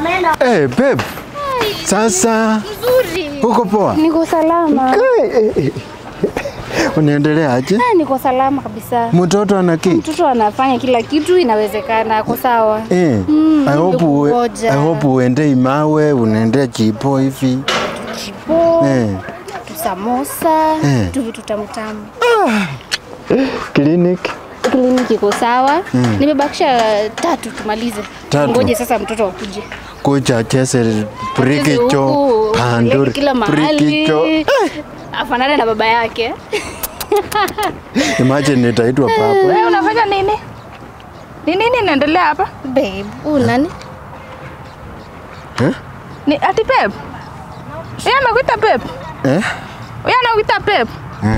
Babe. Sasa. Nzuri. Uko poa? Niko salama. Unaendelea aje? Niko salama kabisa. Mtoto Mtoto anafanya kila kitu, inawezekana, ako sawa. I hope uende Imawe, unaendea Cheptoo hivi. Cheptoo. Samosa, vitu tamu. Kliniki iko sawa. Nimebakisha 3 tumalize. Ngoje sasa mtoto akuje. Kuja chese prikicho, panduri, kila mahali. Afanane na baba yake. Imagine nitaitwa papa. Wewe unafanya nini? Ni nini inaendelea hapa? Babe, nani? Ni ati babe. Yeye anakuita babe. Yeye anakuita babe.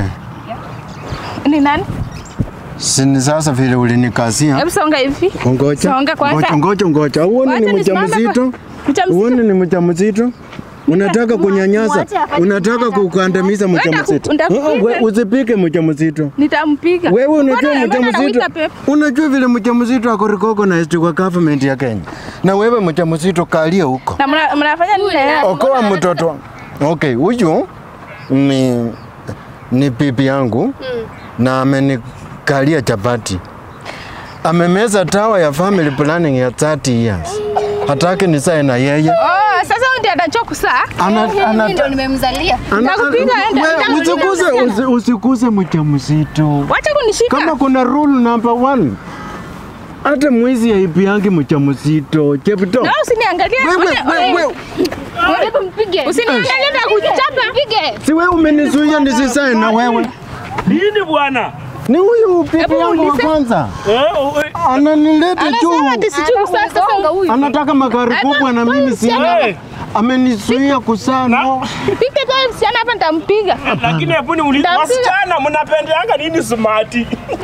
Ni nani? Sini sasa vile ulinikazia. Hebu songa hivi. Songa kwanza. Ngoja. Uone ni mjamzito. Uone ni mjamzito. Unataka kunyanyasa, unataka kukandamiza mjamzito. Usipike mjamzito. Nitampiga. Wewe unajua mjamzito. Unajua vile mjamzito ako recognized kwa government ya Kenya. Na wewe mjamzito kalia huko. Na mnafanya nini? Okoa mtoto. Okay, huyu ni bibi yangu na amenikalia chapati. Amemeza dawa ya family planning ya 30 years. Hataki nisae na yeye. Sasa ndiye anachokusaa. Ndio nimemzalia. Nitakupiga enda. Usikuse mjamzito. Wacha kunishika. Kama kuna rule number 1. Hata mwizi haipiangi mjamzito. Cheptoo. Na usiniangalie. Wewe. Mpige. Usiniangalie na kuchapa. Mpige. Si wewe umenizuia nisisae na wewe. Nini bwana? Ni huyu bibi yangu wa kwanza. Ananileta juu. Anataka magari kubwa na mimi sina. Amenizuia kusana. Pike kwa msichana hapa nitampiga. Lakini hebu niulize wasichana mnapendeanga nini smart?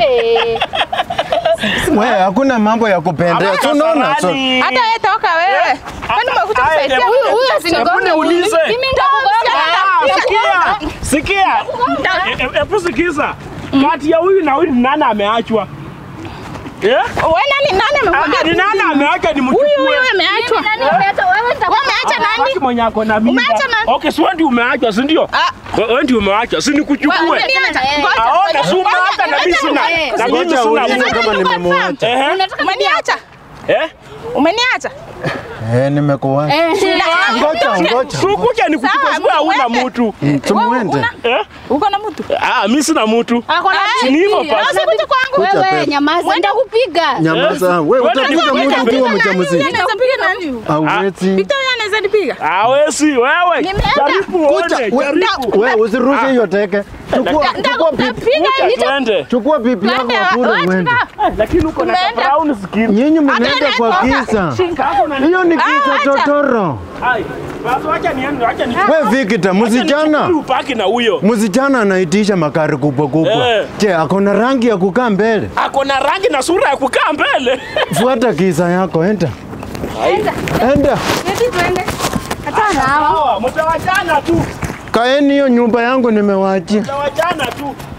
Wewe hakuna mambo ya kupendea. Unaona? Hata wewe toka wewe. Kwani umekuja kusaidia huyu asinigonge ulize. Mimi nitakugonga. Sikia. Hebu sikiza. Kati ya huyu na huyu nani ameachwa? Wewe nani amekuja? Ni nani ameacha ni mtu? Huyu ameachwa. Umeacha nani? Mwenye ako na mimba. Umeacha nani? Okay, si wewe ndio umeachwa, si ndio? Wewe ndio umeachwa, si nikuchukue. Aona suma hata na mimi sina. Na mimi sina kama nimemwacha. Umeniacha? Umeniacha? Nimekuacha. Ngoja. Sukuja nikuchukue sio hauna mtu. Tumuende. Uko na mtu? Mimi sina mtu. Ni hivyo basi. Usikuja kwangu. Wewe nyamaza, nitakupiga. Nyamaza. Wewe utapiga mtu ukiwa mjamzito. Nitakupiga nani? Hawezi. Victor anaweza nipiga? Hawezi wewe. Karibu uone. Wewe usirushe hiyo teke. Chukua bibi yako akule uende. Lakini uko na brown skin. Nyinyi mnaenda kwa kisa. Hiyo ni kisa totoro. Basi acha niende, acha ni. Wewe Victor, msichana. Upaki na huyo. Msichana anaitisha makari kubwa. Je, akona rangi ya kukaa mbele? Akona rangi na sura ya kukaa mbele. Fuata kisa yako, enda. Enda. Twende. Hata hawa. Mtawachana tu. Kaeni hiyo nyumba yangu nimewaachia. Mtawachana tu.